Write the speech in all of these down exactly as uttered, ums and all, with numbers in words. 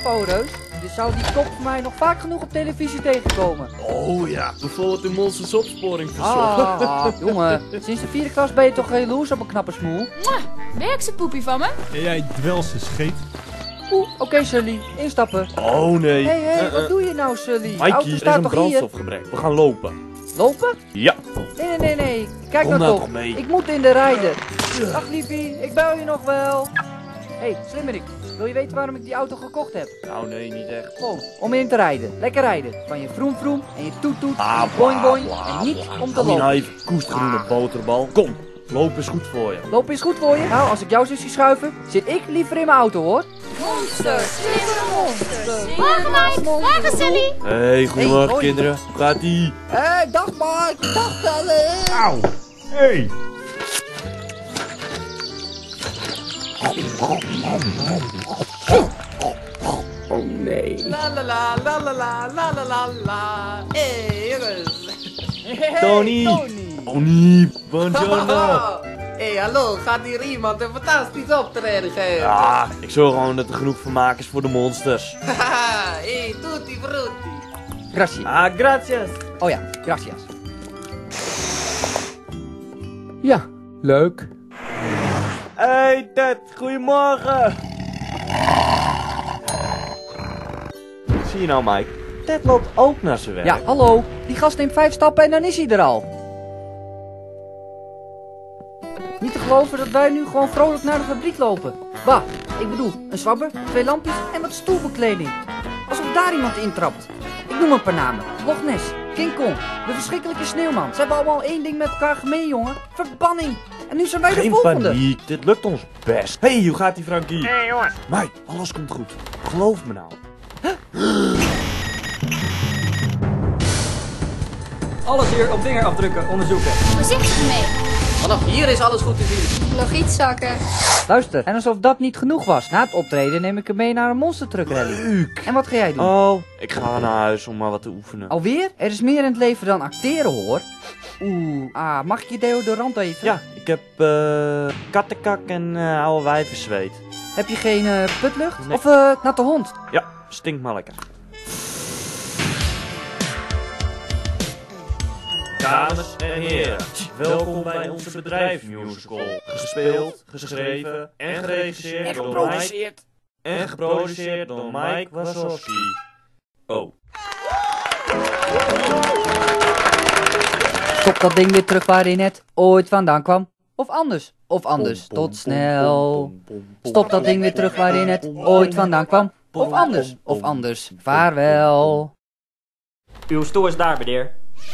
ouwe reus. Dus zou die kop van mij nog vaak genoeg op televisie tegenkomen. Oh ja, bijvoorbeeld in Monsters Opsporing verzocht. Ah, ah, jongen, sinds de vierde klas ben je toch geen loes op een knappe smoel? Werk ze poepie van me? En jij dwelse scheet. Oeh, oké okay, Sully, instappen. Oh nee. Hé, hey, hé, hey, uh, wat uh. doe je nou Sully? De Mikey, auto er is staat een toch hier? brandstofgebrek. We gaan lopen. Lopen? Ja. Nee, nee, nee, nee. Kijk Kom nou nou toch. toch mee. Ik moet in de rijden. Dag liefie, ik bel je nog wel. Hé, hey, slimmerik. Wil je weten waarom ik die auto gekocht heb? Nou nee, niet echt. Gewoon, om in te rijden. Lekker rijden. Van je vroom vroom en je toet toet Ah, en je boing boing bla, bla, en niet bla. om te Hou je nou lopen. even koestgroene boterbal. Kom, lopen is goed voor je. Lopen is goed voor je? Nou, als ik jou zus zie schuiven, zit ik liever in mijn auto hoor. Monster, slimme monster. Morgen Mike, morgen Sally. Hey, goedemorgen Hey, hoi. kinderen. Hoe gaat ie? Hé, hey, dag Mike. Dag Sally. Auw. Hey. Oh nee. La la la la la la la la la la. Hey jongens. Hey, Tony. Tony. Tony, buongiorno. Hey hallo, gaat hier iemand een fantastisch optreden geven? Ja, ik zorg gewoon dat er genoeg vermaak is voor de monsters. Haha, hey tutti frutti. Grazie. Ah, gracias. Oh ja, gracias. Ja, leuk. Hey Ted, goedemorgen. Zie je nou Mike? Ted loopt ook naar zijn werk. Ja, hallo. Die gast neemt vijf stappen en dan is hij er al. Niet te geloven dat wij nu gewoon vrolijk naar de fabriek lopen. Bah, ik bedoel, een zwabber, twee lampjes en wat stoelbekleding. Alsof daar iemand intrapt. Ik noem een paar namen. Loch Ness, King Kong, de verschrikkelijke sneeuwman. Ze hebben allemaal één ding met elkaar gemeen, jongen. Verbanning. En nu zijn wij de Geen volgende. paniek, dit lukt ons best. Hey, hoe gaat die Frankie? Hé hey, jongens. Mike, alles komt goed. Geloof me nou. Alles hier op vingerafdrukken onderzoeken. Voorzichtig mee. Vanaf hier is alles goed te zien. Logietzakken. Luister, en alsof dat niet genoeg was. Na het optreden neem ik hem mee naar een monstertruck rally. Leuk. En wat ga jij doen? Oh, ik ga naar huis om maar wat te oefenen. Alweer? Er is meer in het leven dan acteren, hoor. Oeh, ah, mag ik je deodorant even? Ja, ik heb eh kattenkak en eh oude wijvenzweet. Heb je geen eh, putlucht? Nee. Of eh natte hond? Ja, stinkt maar lekker. Dames en heren, welkom bij onze bedrijfsmusical. Gespeeld, geschreven en geregisseerd door Mike. En geproduceerd door Mike Wazowski. Oh. Stop dat ding weer terug waarin het ooit vandaan kwam. Of anders. Of anders. Tot snel. Stop dat ding weer terug waarin het ooit vandaan kwam. Of anders. Of anders. Vaarwel. Uw stoel is daar, meneer.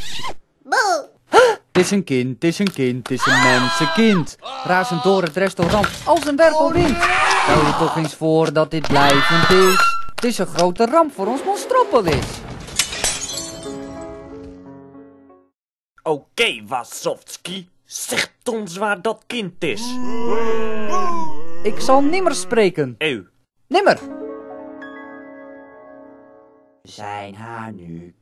Het is een kind, het is een kind, het is een mensenkind. Razend door het restaurant als een wervelwind. Stel je toch eens voor dat dit blijvend is. Het is een grote ramp voor ons Monstropolis. Oké, okay, Wazowski. Zeg ons waar dat kind is. Ik zal nimmer spreken. Eeuw. Nimmer! We zijn haar nu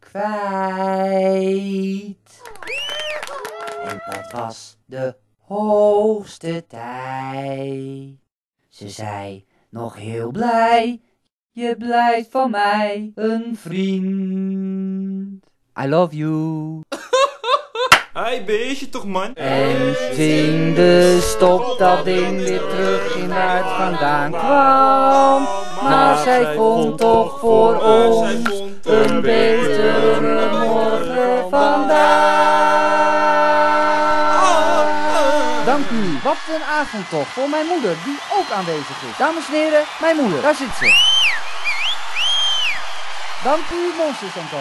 kwijt. En dat was de hoogste tijd. Ze zei nog heel blij. Je blijft van mij een vriend. I love you. Hey, beestje toch, man? En zingde stop dat ding weer terug in waar het vandaan kwam. Maar zij vond toch voor ons een betere morgen vandaag. Dank u. Wat een avond toch voor mijn moeder, die ook aanwezig is. Dames en heren, mijn moeder, daar zit ze. Dank u, Monsters en Co.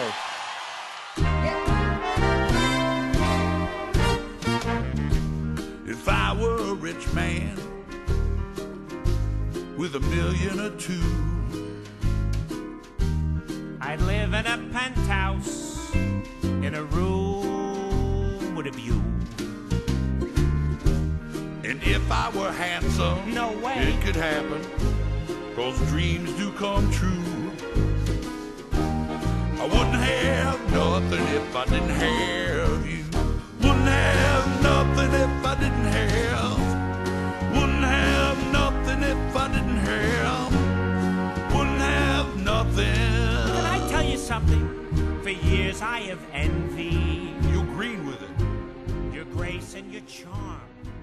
If I were a rich man with a million or two, I'd live in a penthouse in a room with a view. and if I were handsome, No way. it could happen, 'cause dreams do come true. I wouldn't have nothing if I didn't have you. Wouldn't have nothing if I didn't have. Wouldn't have nothing if I didn't have. Wouldn't have sigh of envy. You green with it. Your grace and your charm